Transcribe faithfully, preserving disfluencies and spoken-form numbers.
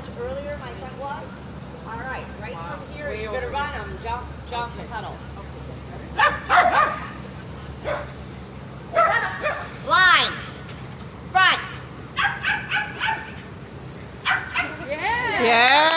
earlier my friend was? All right, right wow. from here, you're going to run them, jump, jump, okay. tunnel. Blind. Front. Yeah. Yeah.